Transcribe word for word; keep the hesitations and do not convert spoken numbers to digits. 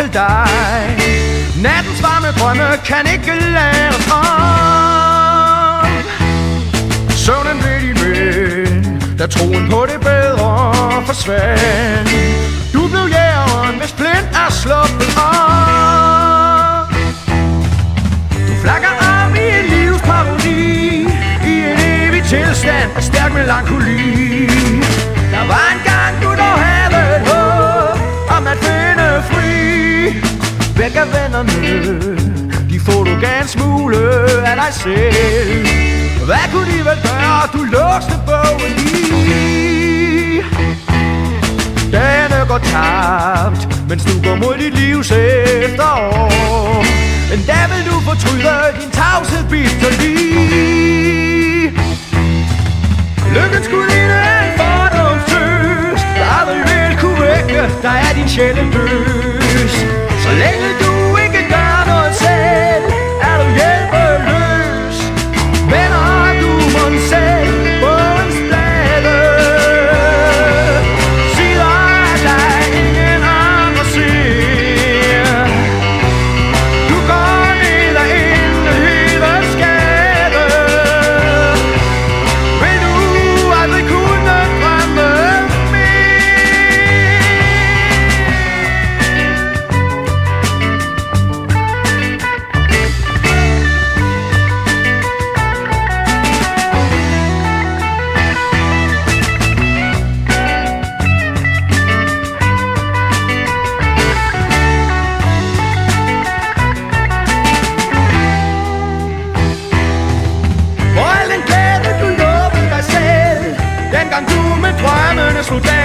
dig. Nattens varme drømme kan ikke læres om. Søvnen blev din ven, da troen på det bedre forsvandt. Du blev jægeren, hvis blind er sluppet op. Du flakker om i en livsparodi, i en evig tilstand af stærk melankoli. Der var en gang du dog havde et håb om at finde fri. Væk af vennerne, de få du gav en smule af dig selv. Hvad kunne de vel gøre, du låste bogen i? Dagene går tabt, mens du går mod dit livs efterår. En dag vil du fortryde din tavshed bitterlig. Lykken skulle ligne en fordomstøs, der aldrig vil kunne vække dig af din sjældentøs. Så længe du ikke gør noget selv, er du hjælpeløs. Vender du mon selv på en splade, sider at der ingen andre ser. Du går ned ad inderhedens skade. Vil du aldrig kunne drømme drømmene slog